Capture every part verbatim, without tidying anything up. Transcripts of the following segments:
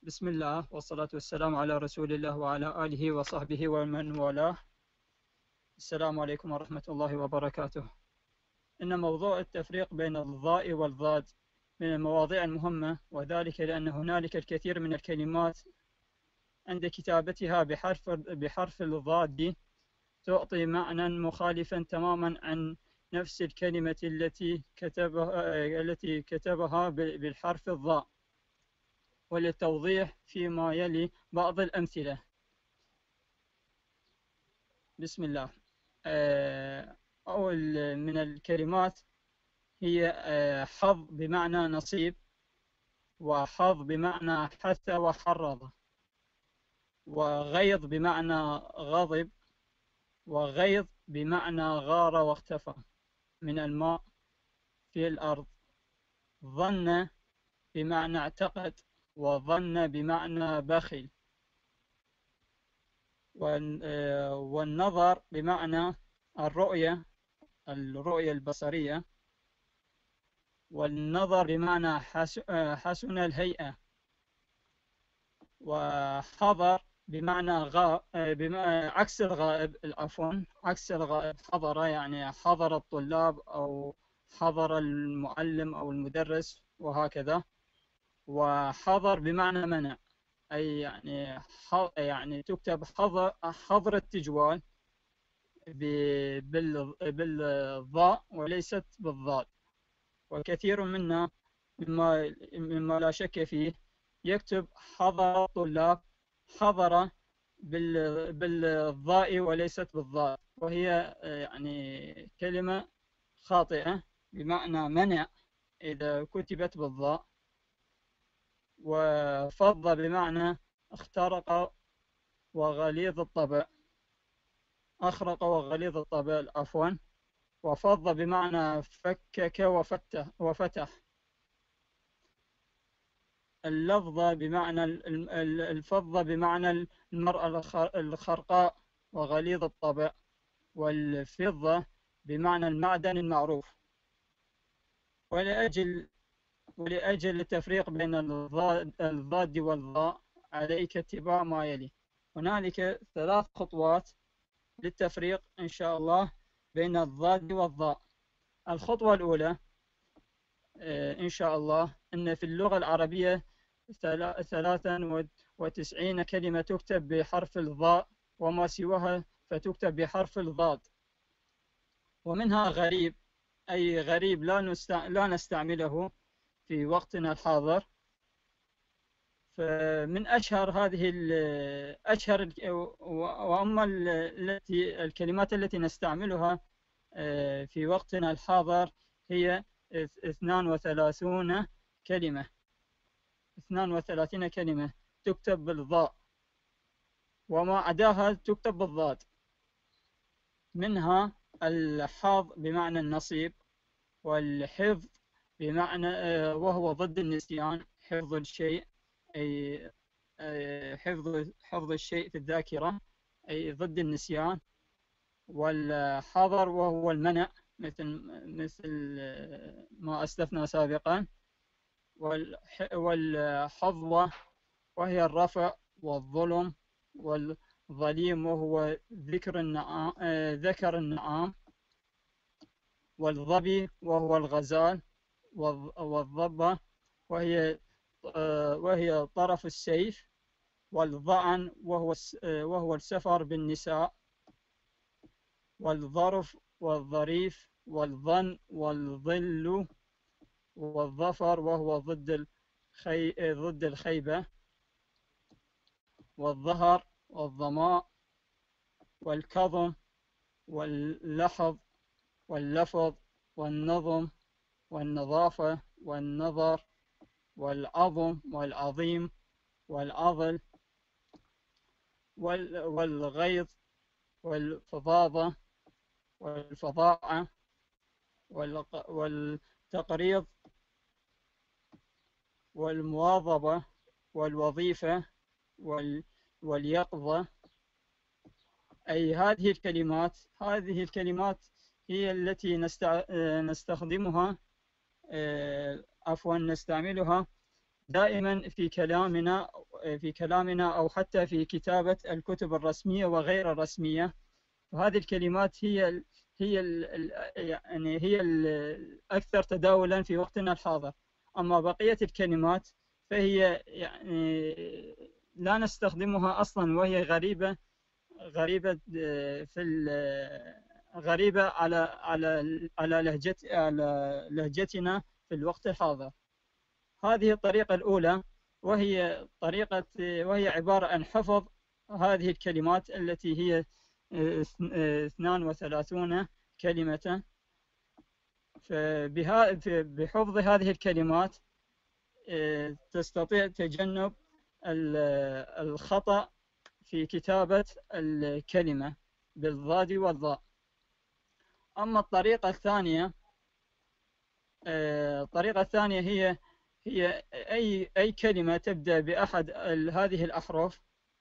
بسم الله والصلاة والسلام على رسول الله وعلى آله وصحبه ومن والاه. السلام عليكم ورحمة الله وبركاته. إن موضوع التفريق بين الضاء والضاد من المواضيع المهمة، وذلك لأن هنالك الكثير من الكلمات عند كتابتها بحرف بحرف الضاد تعطي معنى مخالفا تماما عن نفس الكلمة التي كتبها التي كتبها بالحرف الضاء. وللتوضيح فيما يلي بعض الأمثلة. بسم الله. أول من الكلمات هي حظ بمعنى نصيب، وحظ بمعنى حث وحرض، وغيظ بمعنى غضب، وغيظ بمعنى غار واختفى من الماء في الأرض. ظن بمعنى اعتقد، وظن بمعنى بخل. والنظر بمعنى الرؤية الرؤية البصرية. والنظر بمعنى حسن الهيئة. وحضر بمعنى غا عكس الغائب عفوا عكس الغائب. حضر يعني حضر الطلاب أو حضر المعلم أو المدرس وهكذا. وحضر بمعنى منع، أي يعني يعني تكتب حظر حظر التجوال بالضاء وليست بالضاد. وكثير منا مما, مما لا شك فيه يكتب حضر الطلاب حضر بالضاء وليست بالضاد، وهي يعني كلمة خاطئة بمعنى منع إذا كتبت بالضاء. وفض بمعنى اخترق وغليظ الطبع أخرق وغليظ الطبع عفوا. وفض بمعنى فكك وفتح وفتح. اللفظة بمعنى الفضة بمعنى المرأة الخرقاء وغليظ الطبع. والفضة بمعنى المعدن المعروف. ولأجل ولأجل التفريق بين الضاد والضاء عليك اتباع ما يلي. هنالك ثلاث خطوات للتفريق إن شاء الله بين الضاد والضاء. الخطوة الأولى إن شاء الله أن في اللغة العربية ثلاثة وتسعين كلمة تكتب بحرف الضاء، وما سواها فتكتب بحرف الضاد. ومنها غريب، أي غريب لا نستعمله في وقتنا الحاضر. فمن أشهر هذه أشهر وأما التي الكلمات التي نستعملها في وقتنا الحاضر هي اثنان وثلاثون كلمة اثنان وثلاثين كلمة تكتب بالضاء، وما عداها تكتب بالضاد. منها الحظ بمعنى النصيب، والحفظ بمعنى وهو ضد النسيان، حفظ الشيء أي حفظ حفظ الشيء في الذاكرة أي ضد النسيان. والحظر وهو المنع مثل مثل ما أسلفنا سابقا. والحظوة وهي الرفع والظلم. والظليم وهو ذكر النعام ذكر النعام. والظبي وهو الغزال. والضبة وهي وهي طرف السيف. والظعن وهو وهو السفر بالنساء. والظرف والظريف والظن والظل. والظفر وهو ضد الخي... ضد الخيبة. والظهر والظماء. والكظم واللحظ واللفظ والنظم والنظافة والنظر والعظم والعظيم والعضل والغيظ والفظاظة والفظاعة والتقريض والمواظبة والوظيفة واليقظة. أي هذه الكلمات هذه الكلمات هي التي نستخدمها عفوا نستعملها دائما في كلامنا في كلامنا أو حتى في كتابة الكتب الرسمية وغير الرسمية. وهذه الكلمات هي هي يعني هي الأكثر تداولا في وقتنا الحاضر. أما بقية الكلمات فهي يعني لا نستخدمها أصلا، وهي غريبة غريبة في غريبة على على على لهجت على لهجتنا في الوقت الحاضر. هذه الطريقة الأولى، وهي طريقة وهي عبارة عن حفظ هذه الكلمات التي هي اثنان وثلاثون كلمة. فبحفظ هذه الكلمات تستطيع تجنب الخطأ في كتابة الكلمة بالضاد والضاء. أما الطريقة الثانية الطريقة الثانية هي هي أي أي كلمة تبدأ بأحد هذه الأحرف،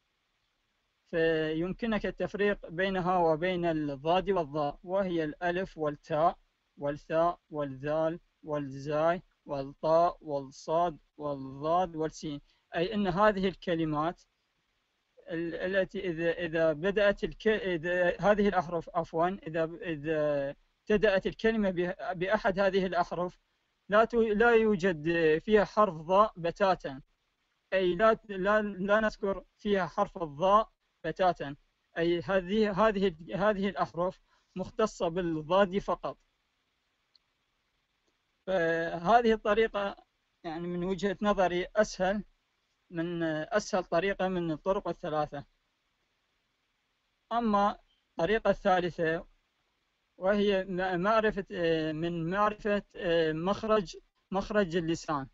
فيمكنك التفريق بينها وبين الضاد والضاء، وهي الألف والتاء والثاء والذال والزاي والطاء والصاد والضاد والسين. أي أن هذه الكلمات التي إذا إذا بدأت الك... إذا هذه الأحرف عفوا إذا إذا ابتدأت الكلمة بأحد هذه الأحرف لا ت... لا يوجد فيها حرف ضاء بتاتا، أي لا لا لا نذكر فيها حرف الضاء بتاتا. أي هذه هذه هذه الأحرف مختصة بالضاد فقط. فهذه الطريقة يعني من وجهة نظري أسهل من أسهل طريقة من الطرق الثلاثة. أما الطريقة الثالثة وهي معرفة من معرفة مخرج مخرج اللسان.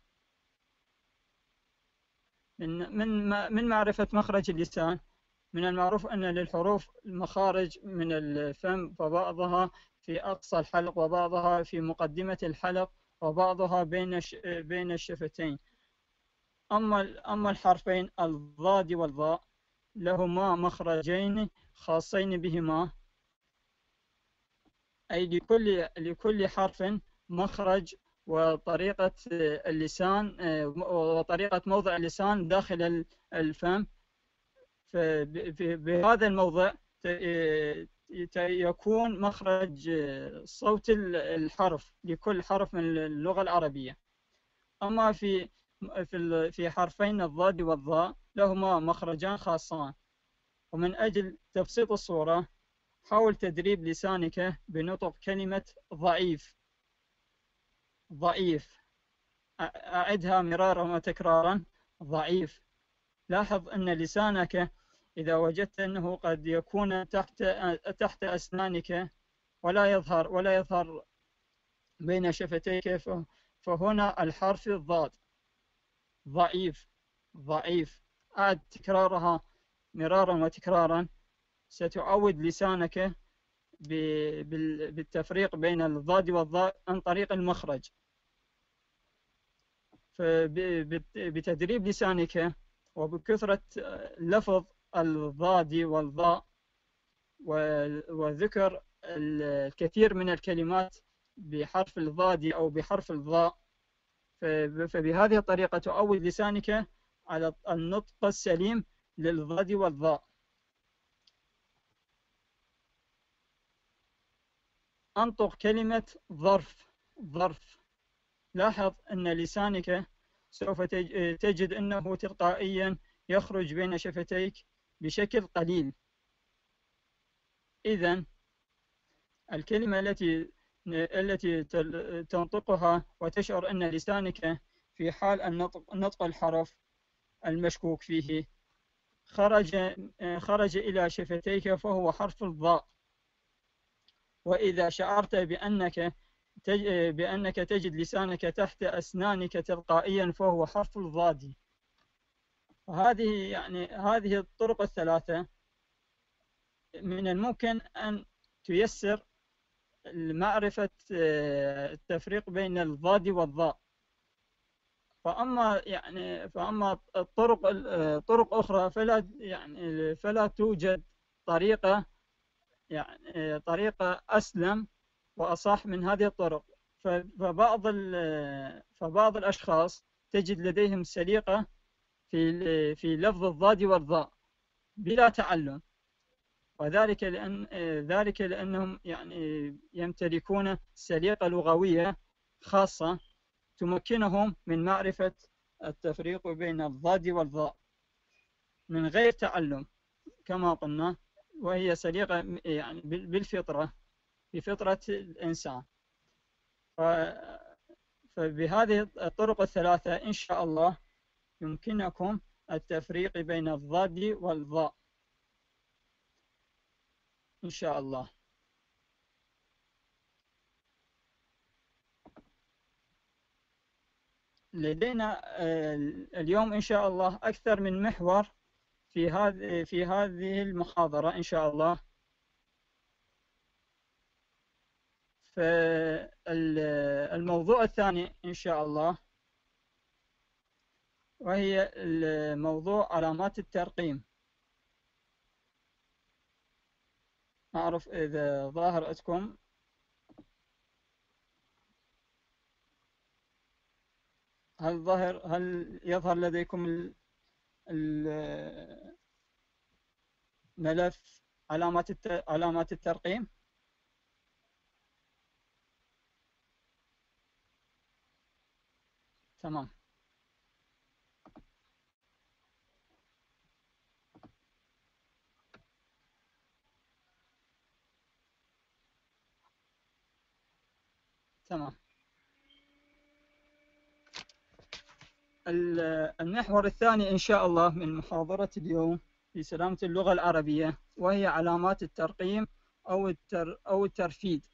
من من من معرفة مخرج اللسان، من المعروف أن للحروف مخارج من الفم، فبعضها في أقصى الحلق وبعضها في مقدمة الحلق وبعضها بين بين الشفتين. أما أما الحرفين الضاد والضاء لهما مخرجين خاصين بهما، أي لكل لكل حرف مخرج وطريقة اللسان وطريقة موضع اللسان داخل الفم. فبهذا الموضع يكون مخرج صوت الحرف لكل حرف من اللغة العربية. أما في في في حرفين الضاد والضاء لهما مخرجان خاصان. ومن أجل تبسيط الصورة حاول تدريب لسانك بنطق كلمة ضعيف. ضعيف، أعدها مرارا وتكرارا، ضعيف. لاحظ أن لسانك إذا وجدت أنه قد يكون تحت تحت أسنانك ولا يظهر ولا يظهر بين شفتيك، فهنا الحرف الضاد. ضعيف ضعيف. أعد تكرارها مرارا وتكرارا، ستعود لسانك بالتفريق بين الضاد والضاء عن طريق المخرج. فبتدريب لسانك وبكثرة لفظ الضاد والضاء وذكر الكثير من الكلمات بحرف الضاد أو بحرف الضاء، فبهذه الطريقة تعود لسانك على النطق السليم للضاد والضاء. أنطق كلمة ظرف. ظرف، لاحظ أن لسانك سوف تجد أنه تلقائيا يخرج بين شفتيك بشكل قليل. إذن الكلمة التي التي تنطقها وتشعر أن لسانك في حال النطق نطق الحرف المشكوك فيه خرج خرج إلى شفتيك فهو حرف الضاء. وإذا شعرت بأنك بأنك تجد لسانك تحت أسنانك تلقائيا فهو حرف الضاد. وهذه يعني هذه الطرق الثلاثة من الممكن أن تيسر معرفة التفريق بين الضاد والضاء. فأما يعني فأما الطرق طرق أخرى فلا يعني فلا توجد طريقة يعني طريقة أسلم وأصح من هذه الطرق. فبعض فبعض الأشخاص تجد لديهم سليقة في في لفظ الضاد والظاء بلا تعلم، وذلك لأن ذلك لأنهم يعني يمتلكون سليقة لغوية خاصة تمكنهم من معرفة التفريق بين الضاد والظاء من غير تعلم كما قلنا، وهي سليقة يعني بالفطرة، بفطرة الإنسان. فبهذه الطرق الثلاثة إن شاء الله يمكنكم التفريق بين الضاد والظاء إن شاء الله. لدينا اليوم إن شاء الله أكثر من محور في هذه في هذه المحاضرة إن شاء الله. فالموضوع الثاني إن شاء الله وهي الموضوع علامات الترقيم. ما أعرف إذا ظاهر عندكم. هل ظاهر هل يظهر لديكم الملف علامات علامات الترقيم؟ تمام. تمام. المحور الثاني إن شاء الله من محاضرة اليوم في سلامة اللغة العربية وهي علامات الترقيم أو التر أو الترفيد.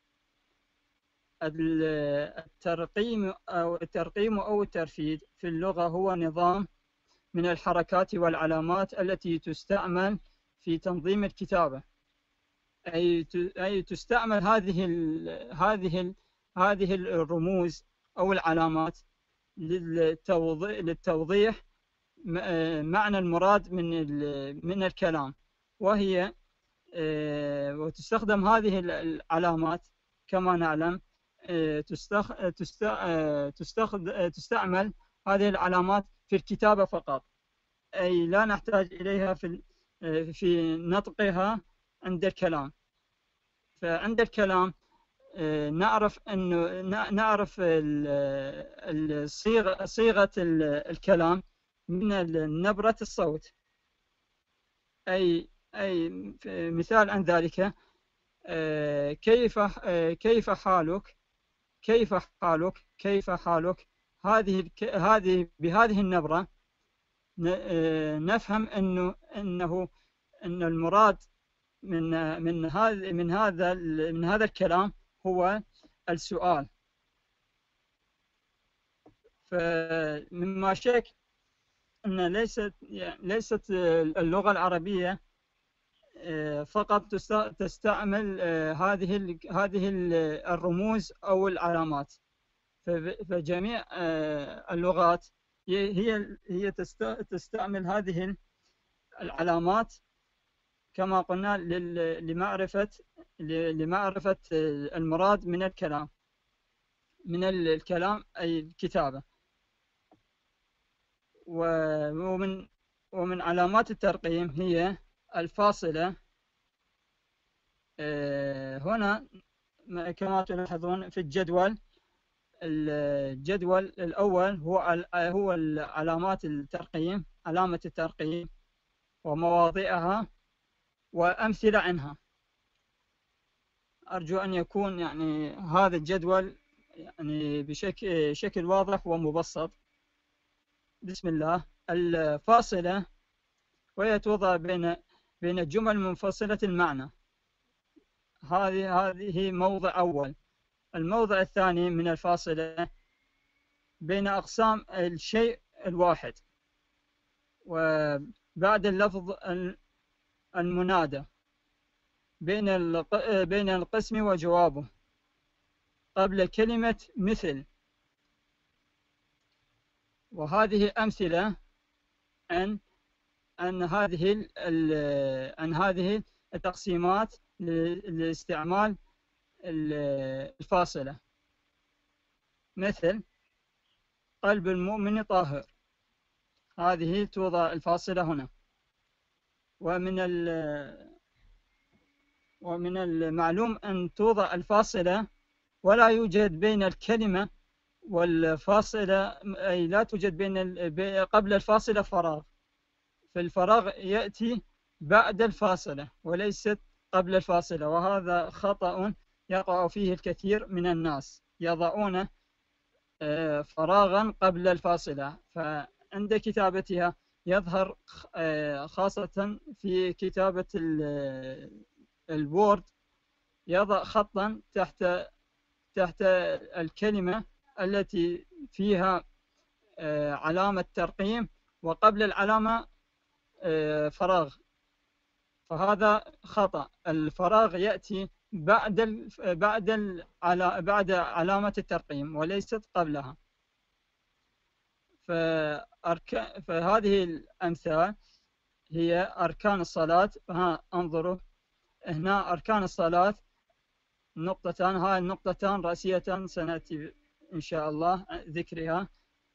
الترقيم أو الترقيم أو الترفيد في اللغة هو نظام من الحركات والعلامات التي تستعمل في تنظيم الكتابة، أي أي تستعمل هذه ال هذه ال هذه الرموز أو العلامات للتوضيح معنى المراد من من الكلام، وهي وتستخدم هذه العلامات كما نعلم تستعمل هذه العلامات في الكتابة فقط، أي لا نحتاج إليها في في نطقها عند الكلام. فعند الكلام نعرف أنه نعرف الصيغة صيغة الكلام من نبرة الصوت. أي أي مثال عن ذلك كيف كيف حالك كيف حالك كيف حالك هذه هذه بهذه النبرة نفهم أنه أنه أن المراد من من هذا من هذا من هذا الكلام هو السؤال. فمما شك أن ليست يعني ليست اللغة العربية فقط تستعمل هذه هذه الرموز أو العلامات، فجميع اللغات هي هي تستعمل هذه العلامات كما قلنا لمعرفة لمعرفة المراد من الكلام من الكلام أي الكتابة. ومن ومن علامات الترقيم هي الفاصلة. هنا كما تلاحظون في الجدول الجدول الأول هو هو علامات الترقيم، علامة الترقيم ومواضعها وأمثلة عنها. أرجو أن يكون يعني هذا الجدول يعني بشكل شكل واضح ومبسط. بسم الله. الفاصلة وهي توضع بين بين الجمل منفصلة المعنى. هذه هذه موضع أول. الموضع الثاني من الفاصلة بين أقسام الشيء الواحد، وبعد اللفظ المنادى بين بين القسم وجوابه قبل كلمة مثل. وهذه أمثلة عن عن هذه عن هذه التقسيمات لاستعمال الفاصلة. مثل قلب المؤمن طاهر، هذه توضع الفاصلة هنا. ومن ومن المعلوم أن توضع الفاصلة ولا يوجد بين الكلمة والفاصلة، أي لا توجد بين قبل الفاصلة فراغ، فالفراغ يأتي بعد الفاصلة وليست قبل الفاصلة، وهذا خطأ يقع فيه الكثير من الناس، يضعون فراغا قبل الفاصلة، فعند كتابتها يظهر خاصة في كتابة الوورد يضع خطا تحت تحت الكلمة التي فيها علامة ترقيم وقبل العلامة فراغ، فهذا خطأ. الفراغ يأتي بعد بعد بعد علامة الترقيم وليست قبلها. فهذه الأمثال هي أركان الصلاة. ها انظروا هنا أركان الصلاة نقطتان، هاي النقطتان رأسية سنأتي إن شاء الله ذكرها.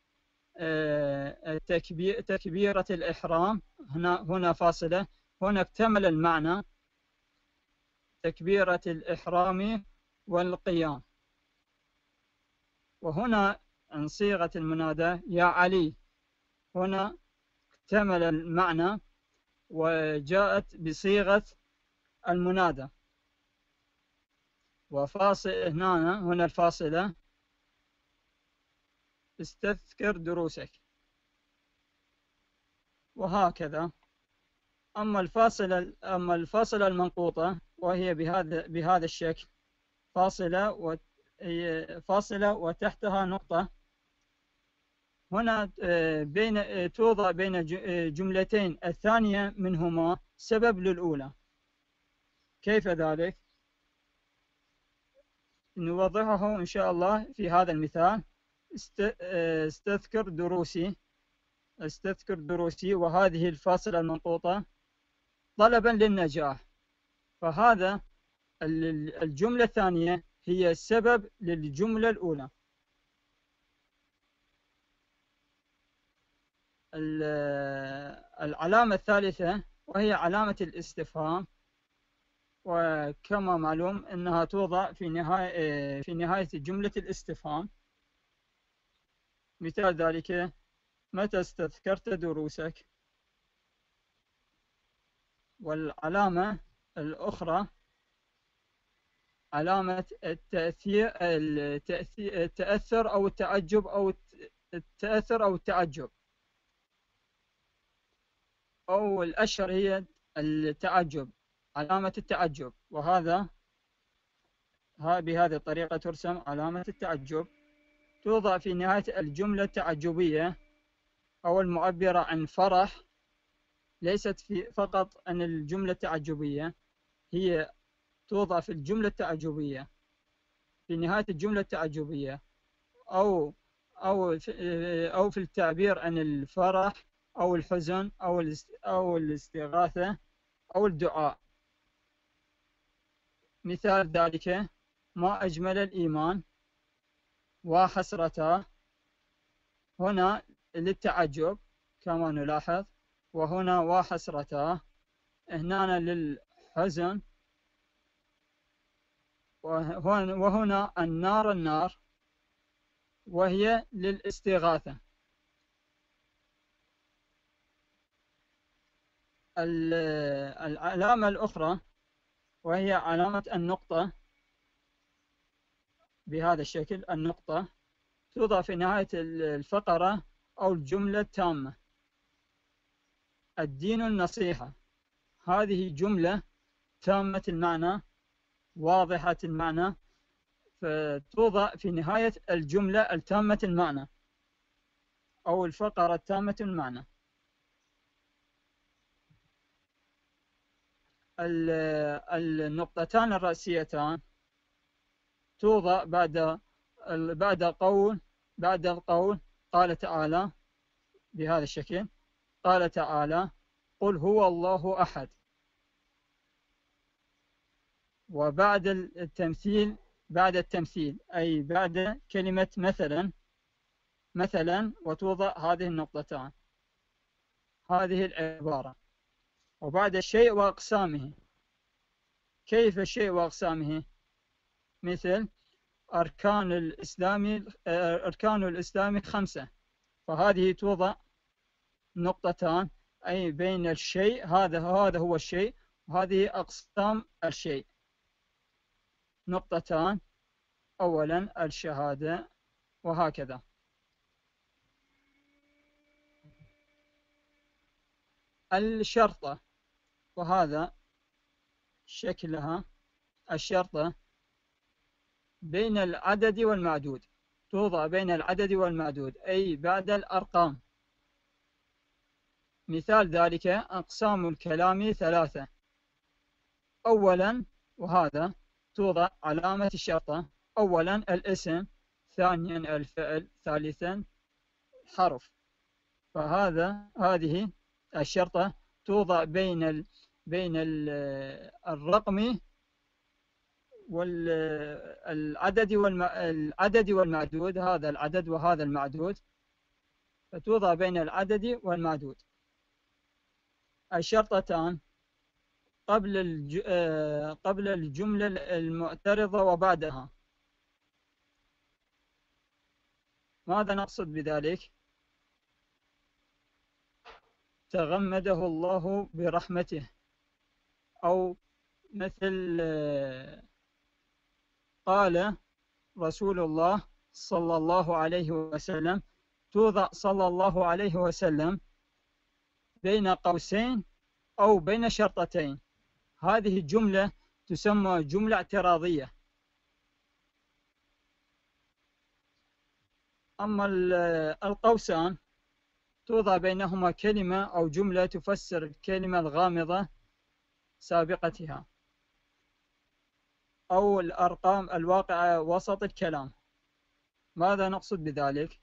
تكبيرة الإحرام، هنا هنا فاصلة، هنا اكتمل المعنى، تكبيرة الإحرام والقيام. وهنا عن صيغة المنادى يا علي، هنا اكتمل المعنى وجاءت بصيغة المنادى. وفاصل هنا هنا الفاصلة استذكر دروسك، وهكذا. أما الفاصلة أما الفاصلة المنقوطة وهي بهذا بهذا الشكل، فاصلة و فاصلة وتحتها نقطة، هنا بين توضع بين جملتين الثانية منهما سبب للأولى. كيف ذلك؟ نوضحه إن شاء الله في هذا المثال. استذكر دروسي، استذكر دروسي، وهذه الفاصلة المنقوطة طلبا للنجاح، فهذا الجملة الثانية هي السبب للجملة الأولى. العلامة الثالثة وهي علامة الاستفهام، وكما معلوم أنها توضع في نهاية في نهاية جملة الاستفهام. مثال ذلك متى استذكرت دروسك؟ والعلامة الأخرى علامة التأثير التأثر أو التعجب أو التأثر أو التعجب، أو الأشهر هي التعجب، علامة التعجب. وهذا بهذه الطريقة ترسم علامة التعجب، توضع في نهاية الجملة التعجبية أو المعبرة عن فرح، ليست في فقط عن الجملة التعجبية، هي توضع في الجملة التعجبية في نهاية الجملة التعجبية، أو أو أو في التعبير عن الفرح أو الحزن أو أو الاستغاثة أو الدعاء. مثال ذلك ما أجمل الإيمان وحسرته، هنا للتعجب كما نلاحظ، وهنا وحسرته، هنا للحزن، وهنا النار النار، وهي للاستغاثة. العلامة الأخرى وهي علامة النقطة، بهذا الشكل، النقطة توضع في نهاية الفقرة أو الجملة التامة. الدين النصيحة، هذه جملة تامة المعنى واضحة المعنى، فتوضع في نهاية الجملة التامة المعنى أو الفقرة التامة المعنى. النقطتان الرئيسيتان توضع بعد بعد قول بعد القول قال تعالى بهذا الشكل، قال تعالى قل هو الله أحد، وبعد التمثيل بعد التمثيل أي بعد كلمة مثلا مثلا، وتوضع هذه النقطتان. هذه العبارة. وبعد الشيء وأقسامه. كيف الشيء وأقسامه؟ مثل أركان الإسلام أركان الإسلام خمسة، فهذه توضع نقطتان، أي بين الشيء، هذا هذا هو الشيء، وهذه أقسام الشيء، نقطتان. أولا الشهادة، وهكذا. الشرطة، وهذا شكلها. الشرطة بين العدد والمعدود، توضع بين العدد والمعدود، أي بعد الأرقام. مثال ذلك أقسام الكلام ثلاثة. أولا، وهذا توضع علامة الشرطة. أولا الاسم، ثانيا الفعل، ثالثا حرف. فهذا هذه الشرطة توضع بين ال بين ال الرقم والعدد والعدد والمعدود. هذا العدد وهذا المعدود، فتوضع بين العدد والمعدود. الشرطتان قبل الج... قبل الجملة المعترضة وبعدها. ماذا نقصد بذلك؟ تغمده الله برحمته، أو مثل قال رسول الله صلى الله عليه وسلم، توضع صلى الله عليه وسلم بين قوسين أو بين شرطتين. هذه الجملة تسمى جملة اعتراضية. أما القوسان توضع بينهما كلمة أو جملة تفسر الكلمة الغامضة سابقتها، أو الأرقام الواقعة وسط الكلام. ماذا نقصد بذلك؟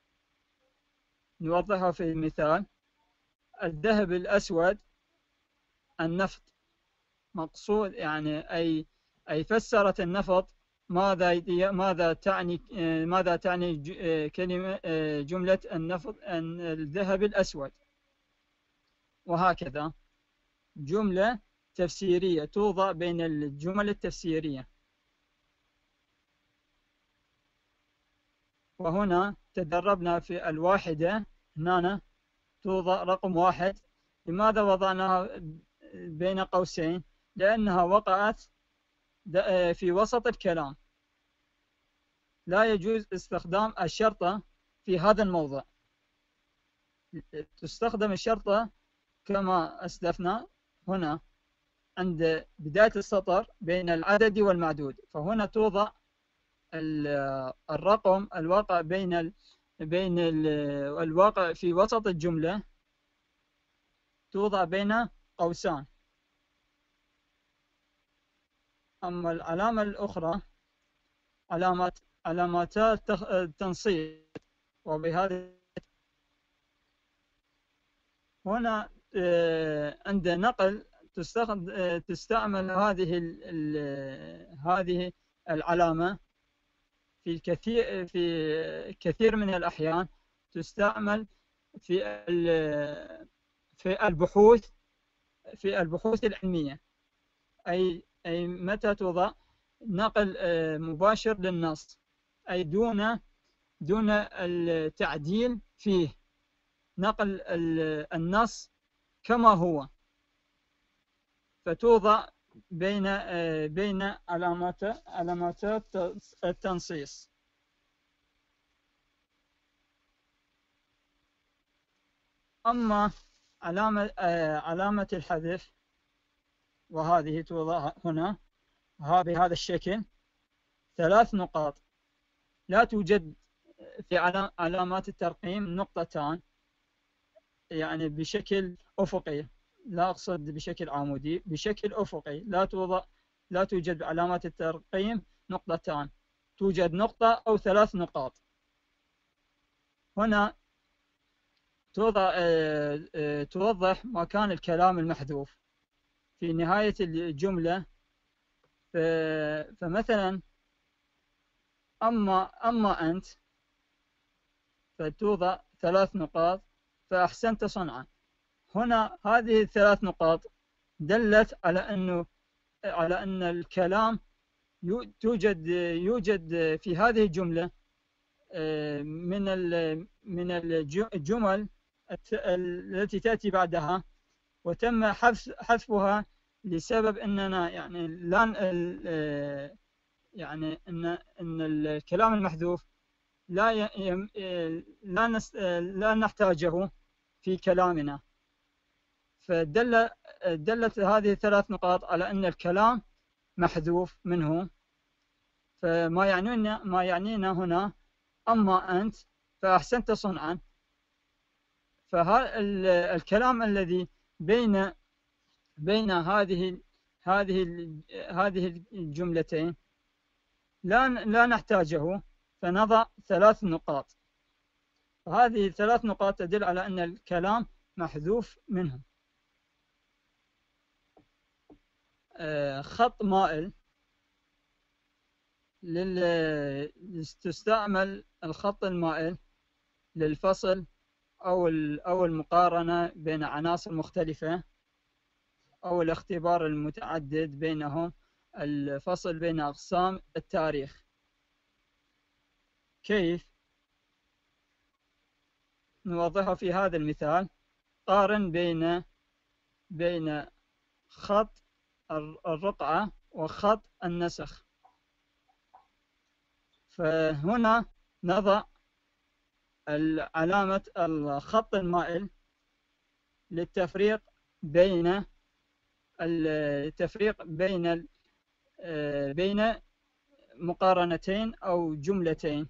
نوضحها في المثال. الذهب الأسود النفط، مقصود يعني أي أي فسرت النفط. ماذا ماذا تعني ماذا تعني كلمة جملة النفط الذهب الأسود. وهكذا جملة تفسيرية توضع بين الجمل التفسيرية. وهنا تدربنا في الواحدة، هنا توضع رقم واحد. لماذا وضعناها بين قوسين؟ لأنها وقعت في وسط الكلام. لا يجوز استخدام الشرطة في هذا الموضع. تستخدم الشرطة كما أسلفنا هنا عند بداية السطر بين العدد والمعدود، فهنا توضع الرقم الواقع بين ال بين ال الواقع في وسط الجملة، توضع بين قوسان. أما العلامة الأخرى علامات علامات التنصيص، وبهذا هنا عند نقل تستعمل هذه هذه العلامة في الكثير في كثير من الأحيان. تستعمل في في البحوث في البحوث العلمية، أي أي متى توضع نقل مباشر للنص، أي دون دون التعديل فيه، نقل النص كما هو، فتوضع بين بين علامات علامات التنصيص. أما علامة علامة الحذف، وهذه توضع هنا بهذا الشكل، ثلاث نقاط. لا توجد في علامات الترقيم نقطتان، يعني بشكل أفقي، لا أقصد بشكل عمودي، بشكل أفقي. لا توضع لا توجد بعلامات الترقيم نقطتان، توجد نقطة أو ثلاث نقاط. هنا توضع توضح مكان الكلام المحذوف في نهاية الجملة. فمثلا أما أما أنت، فتوضع ثلاث نقاط، فأحسنت صنعا. هنا هذه الثلاث نقاط دلت على أنه على أن الكلام توجد يوجد في هذه الجملة من من الجمل التي تأتي بعدها، وتم حذف حذفها لسبب أننا يعني لا يعني أن أن الكلام المحذوف لا يم لا نس لا نحتاجه في كلامنا. فدل دلت هذه الثلاث نقاط على أن الكلام محذوف منه. فما يعنينا ما يعنينا هنا أما أنت فأحسنت صنعا. فهذا الكلام الذي بين بين هذه هذه هذه الجملتين لا لا نحتاجه، فنضع ثلاث نقاط. هذه الثلاث نقاط تدل على أن الكلام محذوف منه. خط مائل لل... تستعمل الخط المائل للفصل أو أو المقارنة بين عناصر مختلفة، أو الاختبار المتعدد بينهم، الفصل بين أقسام التاريخ. كيف نوضحه في هذا المثال؟ قارن بين بين خط الرقعة وخط النسخ. فهنا نضع علامة الخط المائل للتفريق بين التفريق بين بين مقارنتين أو جملتين.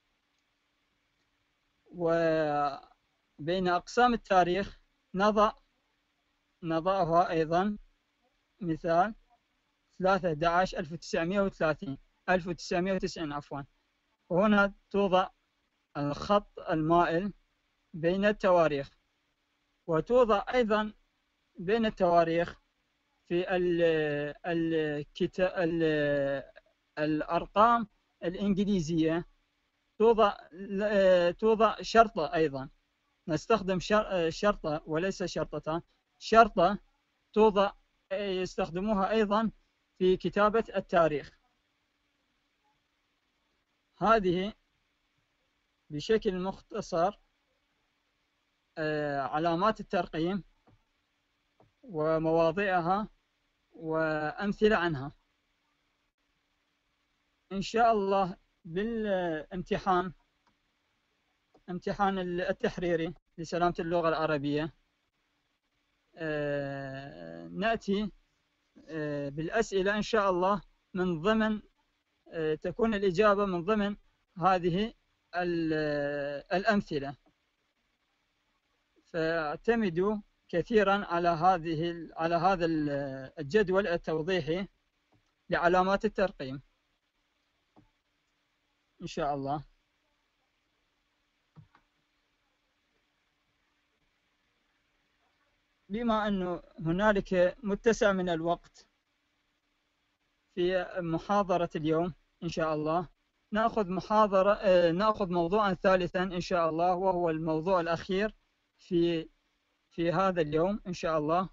وبين أقسام التاريخ نضع نضعها أيضا مثال ثلاثة أحد عشر ألف وتسعمائة وثلاثين ألف وتسعمائة وتسعين عفوا. وهنا توضع الخط المائل بين التواريخ، وتوضع أيضا بين التواريخ في الكتاب الأرقام الإنجليزية توضع توضع شرطة أيضا. نستخدم شرطة وليس شرطة، شرطة توضع يستخدموها أيضا في كتابة التاريخ. هذه بشكل مختصر علامات الترقيم ومواضعها وأمثلة عنها. إن شاء الله بالامتحان امتحان التحريري لسلامة اللغة العربية نأتي بالأسئلة إن شاء الله من ضمن تكون الإجابة من ضمن هذه الأمثلة. فاعتمدوا كثيرا على هذه على هذا الجدول التوضيحي لعلامات الترقيم إن شاء الله. بما أنه هنالك متسع من الوقت في محاضرة اليوم إن شاء الله، نأخذ محاضرة نأخذ موضوعا ثالثا إن شاء الله، وهو الموضوع الأخير في في هذا اليوم إن شاء الله،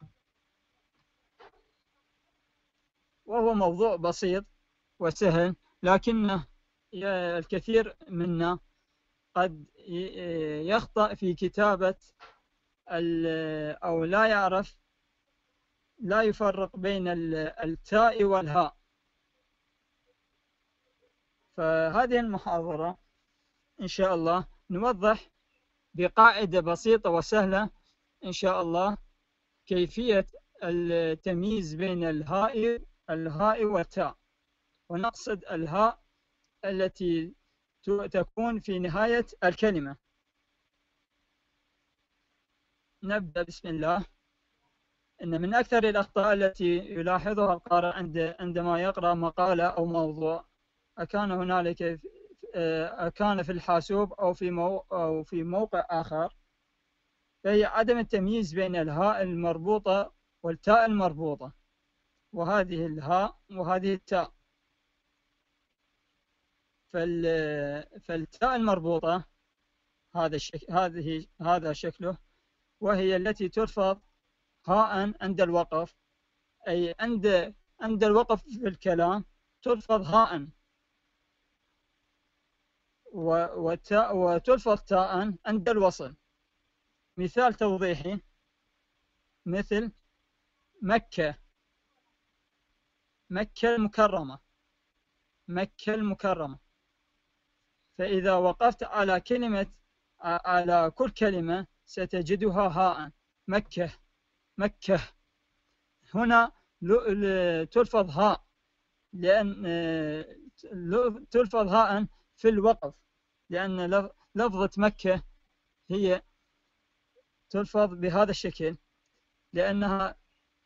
وهو موضوع بسيط وسهل، لكنه الكثير منا قد يخطأ في كتابة أو لا يعرف لا يفرق بين التاء والهاء. فهذه المحاضرة إن شاء الله نوضح بقاعدة بسيطة وسهلة إن شاء الله كيفية التمييز بين الهاء الهاء والتاء، ونقصد الهاء التي تكون في نهاية الكلمة. نبدأ بسم الله. إن من أكثر الأخطاء التي يلاحظها القارئ عند عندما يقرأ مقالة أو موضوع، أكان هنالك أكان في الحاسوب أو في مو أو في موقع آخر، فهي عدم التمييز بين الهاء المربوطة والتاء المربوطة، وهذه الهاء وهذه التاء. فالتاء المربوطة هذا الشكل هذه هذا شكله، وهي التي تلفظ هاء عند الوقف، أي عند عند الوقف في الكلام تلفظ هاء، وتاء وتلفظ تاء عند الوصل. مثال توضيحي مثل مكة، مكة المكرمة، مكة المكرمة. فإذا وقفت على كلمة على كل كلمة ستجدها هاء، مكة مكة. هنا تلفظ هاء، لأن تلفظ هاء في الوقف، لأن لفظة مكة هي تلفظ بهذا الشكل لأنها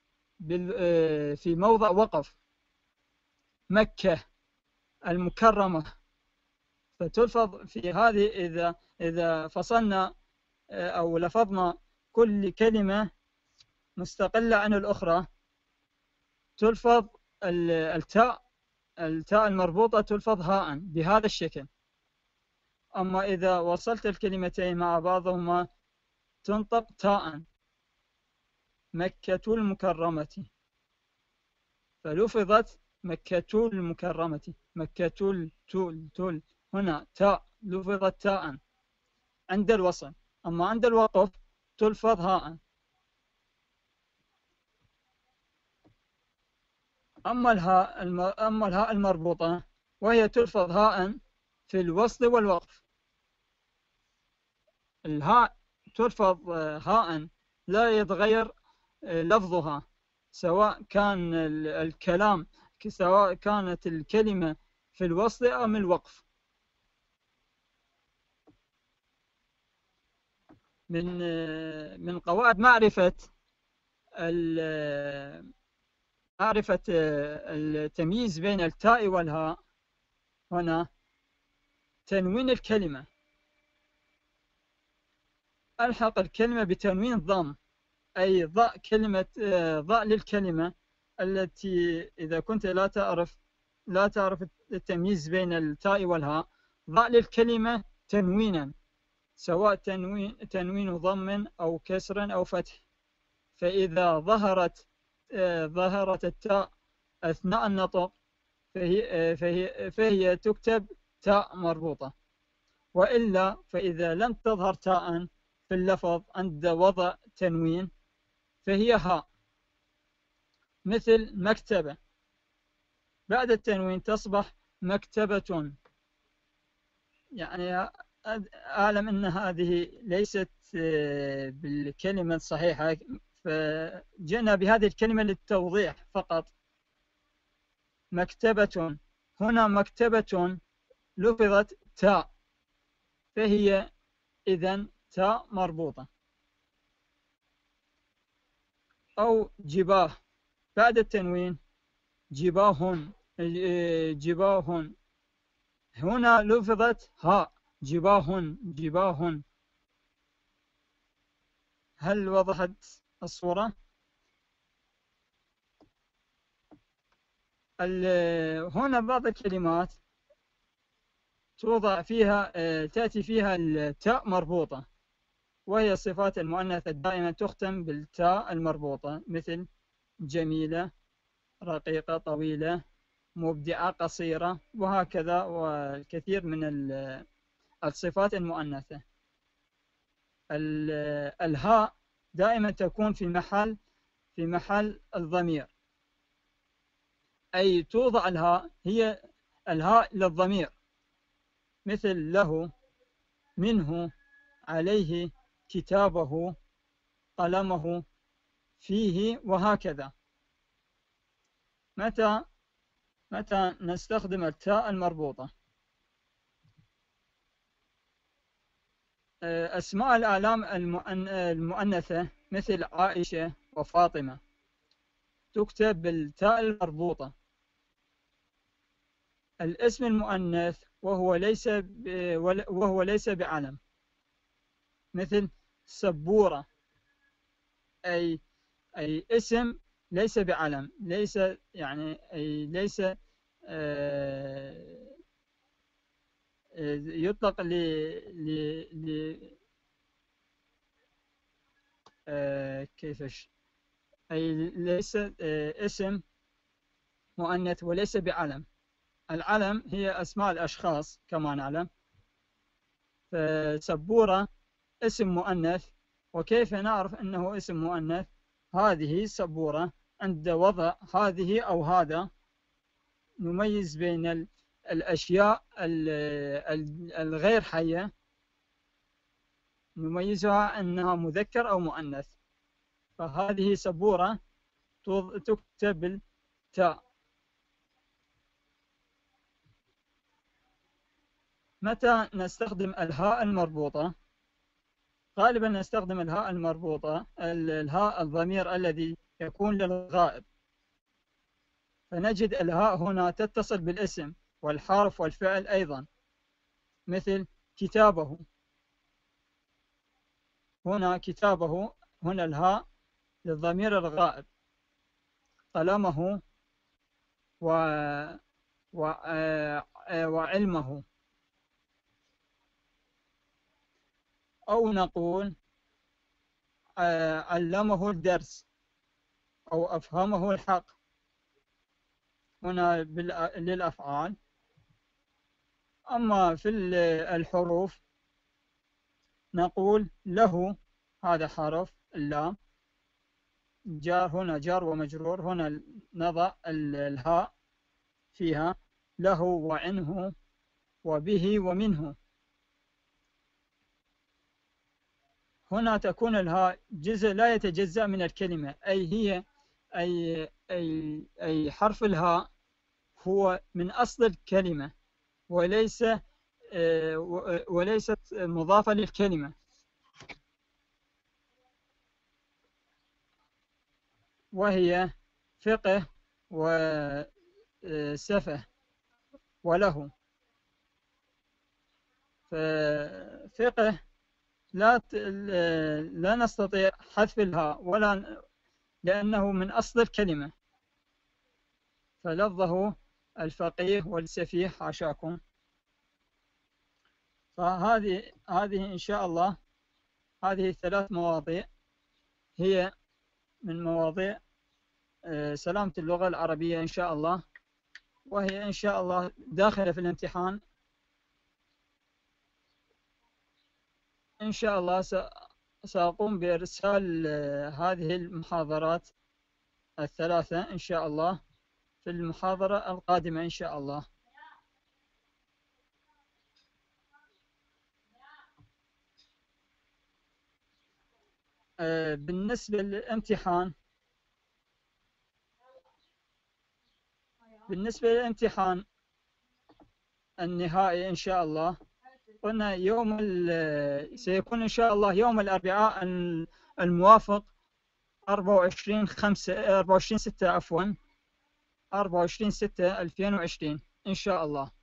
في موضع وقف، مكة المكرمة. فتلفظ في هذه إذا إذا فصلنا أو لفظنا كل كلمة مستقلة عن الأخرى تلفظ التاء التاء المربوطة تلفظ هاء بهذا الشكل. أما إذا وصلت الكلمتين مع بعضهما تنطق تاء، مكة المكرمة، فلفظت مكة المكرمة، مكة تول تول. هنا تاء لفظت تاء عند الوصل، أما عند الوقف تلفظ هاء. أما الهاء أما الهاء المربوطة وهي تلفظ هاء في الوصل والوقف. الهاء تلفظ هاء لا يتغير لفظها، سواء كان الكلام سواء كانت الكلمة في الوصل أم الوقف. من من قواعد معرفة معرفة التمييز بين التاء والهاء هنا تنوين الكلمة. ألحق الكلمة بتنوين الضم، أي ضع كلمة ضع للكلمة التي إذا كنت لا تعرف لا تعرف التمييز بين التاء والهاء، ضع للكلمة تنوينا، سواء تنوين تنوين ضم أو كسر أو فتح. فإذا ظهرت ظهرت التاء أثناء النطق فهي, فهي, فهي تكتب تاء مربوطة، وإلا فإذا لم تظهر تاء في اللفظ عند وضع تنوين فهي هاء. مثل مكتبة، بعد التنوين تصبح مكتبة. يعني أعلم أن هذه ليست بالكلمة الصحيحة، فجئنا بهذه الكلمة للتوضيح فقط. مكتبة، هنا مكتبة لفظت تاء، فهي إذن تاء مربوطة. أو جباه، بعد التنوين جباهن، جباهن، هنا لفظت هاء، جباهن جباهن. هل وضحت الصورة؟ هنا بعض الكلمات توضع فيها تأتي فيها التاء مربوطة، وهي الصفات المؤنثة دائما تختم بالتاء المربوطة، مثل جميلة، رقيقة، طويلة، مبدعة، قصيرة، وهكذا، والكثير من الصفات المؤنثة. الهاء دائما تكون في محل في محل الضمير، أي توضع الهاء هي الهاء للضمير، مثل له، منه، عليه، كتابه، قلمه، فيه، وهكذا. متى متى نستخدم التاء المربوطة؟ أسماء الأعلام المؤنثة مثل عائشة وفاطمة تكتب بالتاء المربوطة. الاسم المؤنث وهو ليس وهو ليس بعلم، مثل سبورة، أي أي اسم ليس بعلم، ليس يعني أي ليس آه يطلق ل ل كيفش أي ليس اسم مؤنث وليس بعلم. العلم هي أسماء الأشخاص كما نعلم، فسبورة اسم مؤنث. وكيف نعرف أنه اسم مؤنث؟ هذه سبورة، عند وضع هذه أو هذا نميز بين الأشياء الغير حية، نميزها أنها مذكر أو مؤنث. فهذه سبورة تكتب بالتاء. متى نستخدم الهاء المربوطة؟ غالبا نستخدم الهاء المربوطة، الهاء الضمير الذي يكون للغائب، فنجد الهاء هنا تتصل بالاسم والحرف والفعل أيضا، مثل كتابه. هنا كتابه، هنا الهاء للضمير الغائب. قلمه و... و... وعلمه. أو نقول علمه الدرس أو أفهمه الحق، هنا للأفعال. أما في الحروف نقول له، هذا حرف اللام، جار، هنا جار ومجرور، هنا نضع الهاء فيها، له وعنه وبه ومنه. هنا تكون الهاء جزء لا يتجزأ من الكلمة، أي هي أي أي أي حرف الهاء هو من أصل الكلمة، وليس وليست مضافة للكلمة. وهي فقه وسفه وله. ففقه لا لا نستطيع حذف الهاء ولا، لأنه من أصل الكلمة، فلفظه الفقيه والسفيه حاشاكم. فهذه هذه إن شاء الله هذه الثلاث مواضيع هي من مواضيع سلامة اللغة العربية إن شاء الله، وهي إن شاء الله داخلة في الامتحان. إن شاء الله سأقوم بإرسال هذه المحاضرات الثلاثة إن شاء الله في المحاضرة القادمة إن شاء الله. بالنسبة للامتحان بالنسبة للامتحان النهائي إن شاء الله، قلنا يوم سيكون إن شاء الله يوم الأربعاء الموافق أربعة وعشرين خمسة أربعة وعشرين ستة عفوا أربعة وعشرين ستة ألفين وعشرين إن شاء الله.